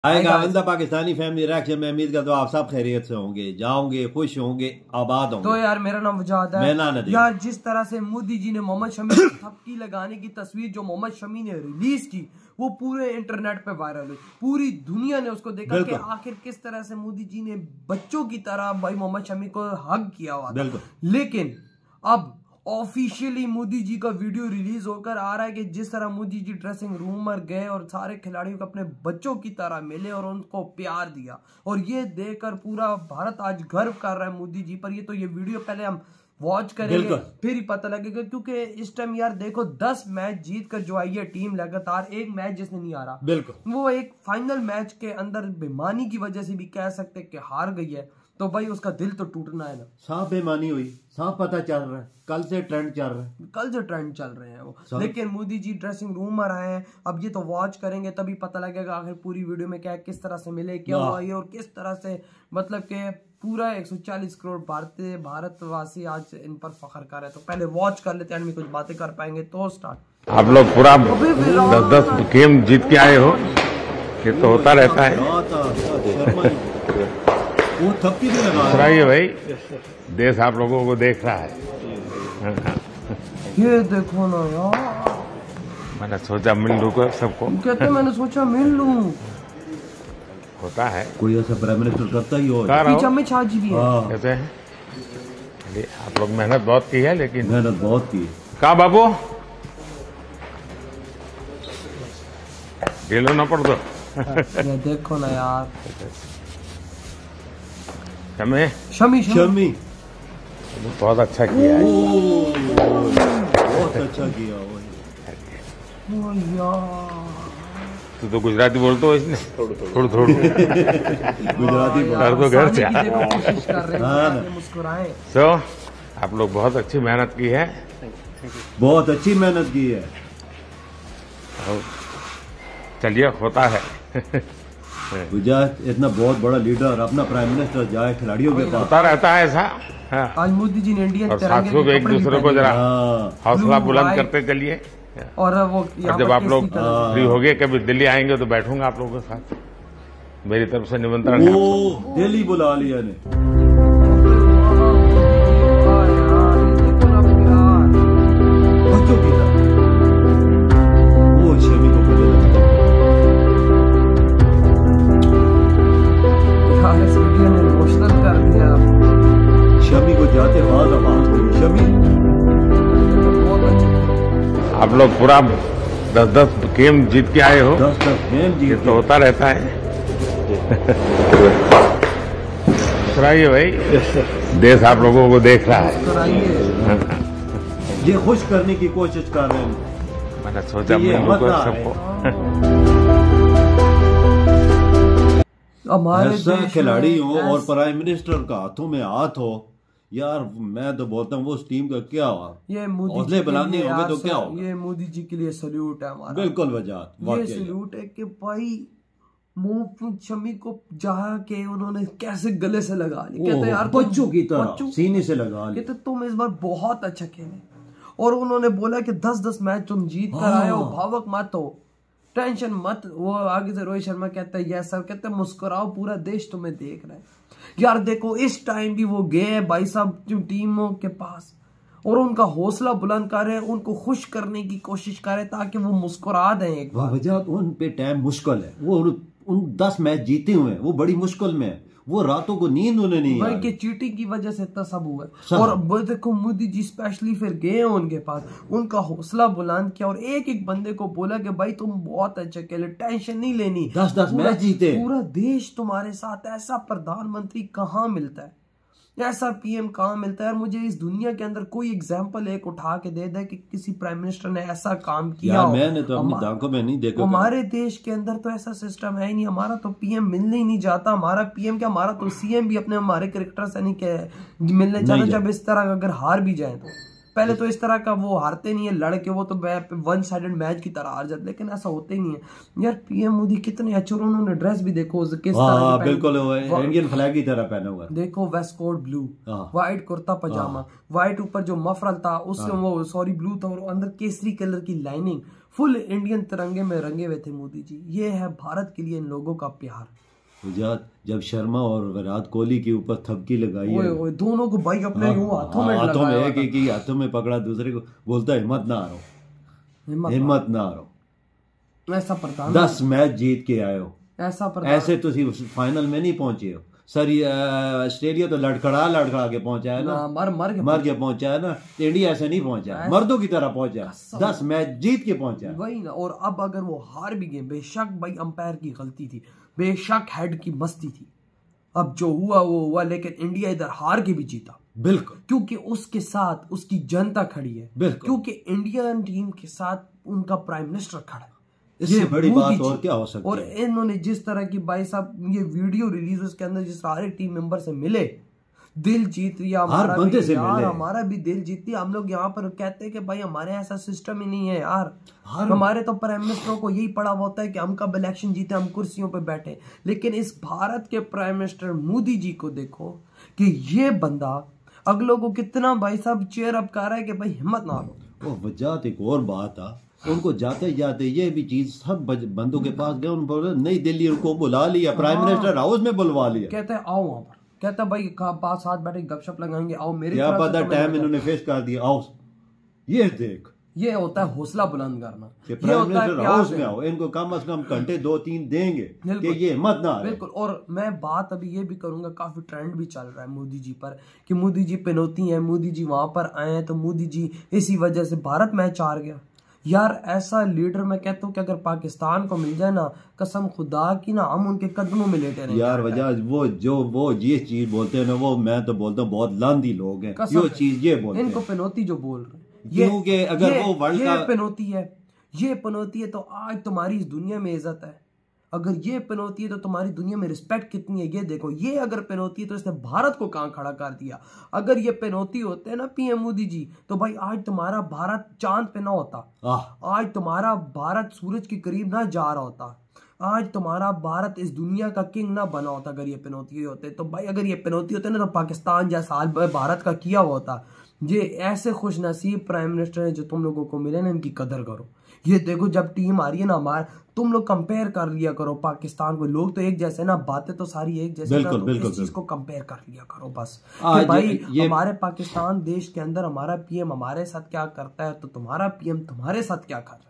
आएगा बंदा Pakistani family reaction में उम्मीद करता हूँ आप सब खैरियत से होंगे, जाओगे, खुश होंगे, आबाद होंगे। तो यार मेरा नाम वजाद है। यार जिस तरह से मोदी जी ने मोहम्मद शमी को थपकी लगाने की तस्वीर जो मोहम्मद शमी ने रिलीज की वो पूरे इंटरनेट पे वायरल हुई, पूरी दुनिया ने उसको देखा कि आखिर किस तरह से मोदी जी ने बच्चों की तरह भाई मोहम्मद शमी को हग किया हुआ था। लेकिन अब ऑफिशियली मोदी जी का वीडियो रिलीज होकर आ रहा है कि जिस तरह मोदी जी ड्रेसिंग रूम में गए और सारे खिलाड़ियों को अपने बच्चों की तरह मिले और उनको प्यार दिया, और ये देखकर पूरा भारत आज गर्व कर रहा है मोदी जी पर। ये वीडियो पहले हम वॉच करेंगे फिर ही पता लगेगा, क्योंकि इस टाइम यार देखो 10 मैच जीत कर जो आई है टीम लगातार, एक मैच जिसने नहीं हारा वो एक फाइनल मैच के अंदर बेईमानी की वजह से भी कह सकते कि हार गई है, तो भाई उसका दिल तो टूटना है ना। साफ बेईमानी हुई, साफ पता चल रहा है, कल से ट्रेंड चल रहा है, कल से ट्रेंड चल रहे हैं वो। लेकिन मोदी जी ड्रेसिंग रूम में रहे हैं, अब ये तो वॉच करेंगे तभी पता लगेगा आखिर पूरी वीडियो में क्या किस तरह से मिले, क्या हुआ ये, और किस तरह से मतलब के पूरा 140 करोड़ भारतवासी आज इन पर फख्र कर रहे हैं। तो पहले वॉच कर लेते हैं, कुछ बातें कर पाएंगे तो स्टार्ट। आप लोग पूरा 10-10 गेम जीत के आए हो, ये तो होता रहता है। वो थपकी भी लगा रहा है भाई, देश आप लोगों को देख रहा है। ये देखो ना यार, मैंने सोचा मिल लूँ सबको, कहते मैंने सोचा मिल लूँ। होता है कोई ऐसा प्राइम मिनिस्टर करता ही हो, पीछे में छाजी भी है। कैसे हैं आप लोग, मेहनत बहुत की है, लेकिन मेहनत बहुत की। कहा बाबू ढीलो ना पड़ दो। ये देखो ना यार, शमी बहुत अच्छा किया है, बहुत अच्छा किया तू तो गुजराती बोलते हो इसने थोड़ा गुजराती तो घर से मुस्कुराए। तो आप लोग बहुत अच्छी मेहनत की है, बहुत अच्छी मेहनत की है। चलिए होता है। गुजरात इतना बहुत बड़ा लीडर, अपना प्राइम मिनिस्टर जाए खिलाड़ियों के पास, होता रहता है ऐसा। आज मोदी जी ने इंडियन साथियों को एक दूसरे को जरा हौसला बुलंद करते चलिए। और वो जब आप लोग फ्री हो गए कभी दिल्ली आएंगे तो बैठूंगा आप लोगों के साथ, मेरी तरफ से निमंत्रण है। दिल्ली बुला लिया ने, बच्चों की तरह वो शमी को इमोशनल कर दिया। शमी को जाते बाद आवाज शमी। आप लोग पूरा 10-10 गेम जीत के आए हो, 10-10 गेम जीत, ये तो होता रहता है। मुस्कुराइए भाई, देश आप लोगों को देख रहा है। ये खुश करने की कोशिश कर रहे हैं। मैंने सोचा सबको ऐसा खिलाड़ी हो और प्राइम मिनिस्टर का हाथों में हाथ हो, यार मैं तो बोलता हूँ वो उस टीम का क्या हुआ, ये हौसले बुलंदी होंगे तो क्या होगा। ये मोदी जी के लिए सल्यूट है हमारा, बिल्कुल वजाद, ये सल्यूट है कि भाई मोहम्मद शमी को जाके उन्होंने कैसे गले से लगा लिया, कहते यार बच्चों की तरह सीने से लगा लिया, कहते तुम इस बार बहुत अच्छा खेले, और उन्होंने बोला कि 10-10 मैच तुम जीत कर आए हो, भावुक मत हो, टेंशन मत। वो आगे से रोहित शर्मा कहता है यस सर, कहते मुस्कुराओ पूरा देश तुम्हें देख रहा है। यार देखो इस टाइम भी वो गए भाई साहब टीमों के पास और उनका हौसला बुलंद कर रहे हैं, उनको खुश करने की कोशिश कर रहे हैं ताकि वो मुस्कुरा दें एक बार। वजह उन पे टाइम मुश्किल है, वो उन 10 मैच जीते हुए हैं, वो बड़ी मुश्किल में है, वो रातों को नींद उन्हें नहीं भाई कि चीटिंग की वजह से इतना सब हुआ है। और देखो मोदी जी स्पेशली फिर गए उनके पास, उनका हौसला बुलंद किया और एक एक बंदे को बोला कि भाई तुम बहुत अच्छा खेले, टेंशन नहीं लेनी, 10-10 मैच जीते, पूरा देश तुम्हारे साथ। ऐसा प्रधानमंत्री कहाँ मिलता है, ऐसा पीएम कहाँ मिलता है। मुझे इस दुनिया के अंदर कोई एग्जाम्पल एक उठा के दे दे कि किसी प्राइम मिनिस्टर ने ऐसा काम किया। मैंने तो अपनी आंखों में नहीं देखा, हमारे देश के अंदर तो ऐसा सिस्टम है ही नहीं। हमारा तो पीएम मिलने ही नहीं जाता, हमारा पीएम क्या, हमारा तो सीएम भी अपने हमारे कैरेक्टर से नहीं मिलने जाता। जब इस तरह अगर हार भी जाए तो पहले तो इस तरह का वो हारते नहीं है लड़के, वो तो वन साइडेड मैच की तरह हार जाते, लेकिन ऐसा होते ही नहीं है। यार पीएम मोदी कितने अच्छे, और उन्होंने ड्रेस भी देखो किस तरह, बिल्कुल इंडियन फ्लैग की तरह पहना हुआ, देखो waist coat blue, white kurta pajama, white ऊपर जो मफरल था उससे वो सॉरी ब्लू था, और अंदर केसरी कलर की लाइनिंग, फुल इंडियन तिरंगे में रंगे हुए थे मोदी जी। ये है भारत के लिए इन लोगों का प्यार। जब शर्मा और विराट कोहली के ऊपर थपकी लगाई है, दोनों को भाई अपने हाथों में हाथों में पकड़ा, दूसरे को बोलता हिम्मत ना हारो, हिम्मत ना हारो। ऐसा प्रधान 10 मैच जीत के आए हो, ऐसे तो फाइनल में नहीं पहुंचे हो। सर ये ऑस्ट्रेलिया तो लड़खड़ा के पहुंचा है ना, मर के पहुंचा है ना। इंडिया ऐसे नहीं पहुंचा है, मर्दों की तरह पहुंचा है, 10 मैच जीत के पहुंचा है। वही ना। और अब अगर वो हार भी गए, बेशक भाई अंपायर की गलती थी, बेशक हेड की मस्ती थी, अब जो हुआ वो हुआ, लेकिन इंडिया इधर हार के भी जीता। बिल्कुल, क्योंकि उसके साथ उसकी जनता खड़ी है, क्योंकि इंडियन टीम के साथ उनका प्राइम मिनिस्टर खड़ा है। इससे बड़ी बात और क्या हो सकती है। और इन्होंने जिस तरह की भाई साहब ये वीडियो रिलीज, उसके अंदर जिस सारे टीम मेंबर से मिले, दिल जीत लिया हमारा भी यार, हमारा भी दिल जीत लिया। हम लोग यहाँ पर कहते हैं कि भाई हमारे ऐसा सिस्टम ही नहीं है यार, हमारे तो प्राइम मिनिस्टरों को यही पड़ा होता है कि हम कब इलेक्शन जीते, हम कुर्सियों पे बैठे। लेकिन इस भारत के प्राइम मिनिस्टर मोदी जी को देखो कि ये बंदा अगलों को कितना भाई साहब चेयर अप कर रहा है कि भाई हिम्मत ना लो। वो वजह एक और बात आ, उनको जाते जाते ये भी चीज सब बंदों के पास गए, उनको नई दिल्ली उनको बुला लिया, प्राइम मिनिस्टर हाउस में बुलवा लिया, कहते हैं आओ वहां पर, कहता भाई पास साथ बैठे गपशप लगाएंगे, आओ मेरे क्या पता टाइम इन्होंने फेस कर दिया, आओ ये देख। ये होता है हौसला बुलंद करना, ये होता है हाउस में आओ, इनको कम से कम घंटे 2-3 देंगे कि ये मत ना। बिल्कुल। और मैं बात अभी ये भी करूंगा, काफी ट्रेंड भी चल रहा है मोदी जी पर कि मोदी जी पिनौती है, मोदी जी वहां पर आए हैं तो मोदी जी इसी वजह से भारत मैच हार गया। यार ऐसा लीडर मैं कहता हूँ कि अगर पाकिस्तान को मिल जाए ना, कसम खुदा की ना, हम उनके कदमों में लेटे रहेंगे यार। वजह वो ये चीज बोलते हैं ना, वो मैं तो बोलता हूँ बहुत लांदी लोग हैं ये चीज ये बोलते हैं। इनको पिनौती जो बोल रहे हैं, क्योंकि अगर वो वर्ल्ड का पिनौती है, ये पिनौती है तो आज तुम्हारी इस दुनिया में इज्जत है। अगर ये पिनौती है तो तुम्हारी दुनिया में रिस्पेक्ट कितनी है ये देखो। ये अगर पिनौती है तो इसने भारत को कहां खड़ा कर दिया। अगर ये पिनौती होते हैं ना पीएम मोदी जी, तो भाई आज तुम्हारा भारत चांद पे ना होता, आज तुम्हारा भारत सूरज के करीब ना जा रहा होता, आज तुम्हारा भारत इस दुनिया का किंग ना बना होता। अगर ये पिनौती होते तो भाई, अगर ये पिनौती होते ना तो पाकिस्तान जैसा हाल भारत का किया हुआ होता। ये ऐसे खुश नसीब प्राइम मिनिस्टर है जो तुम लोगों को मिले ना, इनकी कदर करो। ये देखो जब टीम आ रही है ना हमारे, तुम लोग कंपेयर कर लिया करो पाकिस्तान को। लोग तो एक जैसे ना, बातें तो सारी एक जैसे ना, तो इस चीज को कंपेयर कर लिया करो बस कि भाई हमारे पाकिस्तान देश के अंदर हमारा पीएम हमारे साथ क्या करता है तो तुम्हारा पीएम तुम्हारे साथ क्या कर रहा है।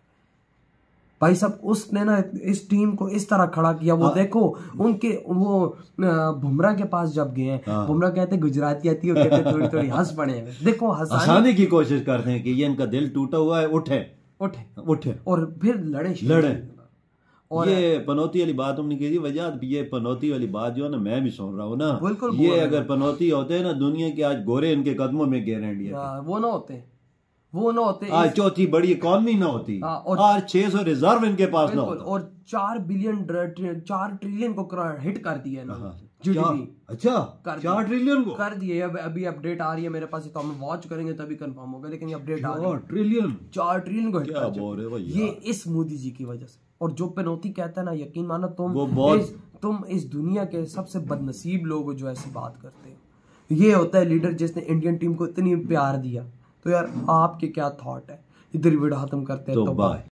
भाई साहब उसने ना इस टीम को इस तरह खड़ा किया। वो देखो उनके वो बुमराह के पास जब गए हैं, बुमराह कहते गुजराती आती है, कहते थोड़ी थोड़ी हंस पड़े हैं। देखो हंसाने की कोशिश करते हैं कि ये इनका दिल टूटा हुआ है, उठे और फिर लड़े। और ये पनौती वाली बात हमने की थी वजह, ये पनौती वाली बात जो है ना मैं भी सुन रहा हूँ ना, ये अगर पनौती होते हैं ना दुनिया के आज गोरे इनके कदमों में गिर रहे इंडिया, वो ना होते आज चौथी बड़ी इकॉनमी ना होती, और 600 रिजर्व इनके पास ना होता, और 4 ट्रिलियन को हिट कर दिया ना जीडीपी। अच्छा 4 ट्रिलियन को कर दिए। अभी अपडेट आ रही है मेरे पास, तो हम वॉच करेंगे तभी कंफर्म होगा, लेकिन ये अपडेट आ रही है 4 ट्रिलियन को हिट कर दिया, ये इस मोदी जी की वजह से। और जो पिनौती कहता है ना, यकीन मानो तुम इस दुनिया के सबसे बदनसीब लोग जो ऐसी बात करते हो। ये होता है लीडर जिसने इंडियन टीम को इतनी प्यार दिया। तो यार आपके क्या थॉट है? इधर वीडियो खत्म करते हैं तो बाय।